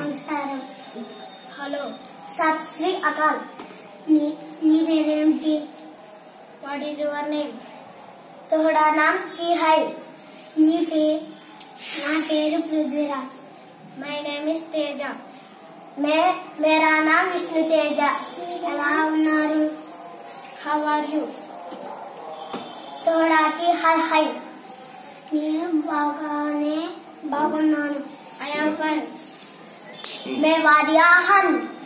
నమస్కారం. హలో. సత్ శ్రీ అకాల్. నీ పేరేంటి? What is your name? తోడా నామ్ కి హై. నా పేరు Prithviraj. My name is Teja. మేరా నామ్ విష్ణు తేజ. ఎలా ఉన్నారు? How are you? తోడా కి హై హై. నేను బాగున్నాను. I am fine. మే వాదియా హన్.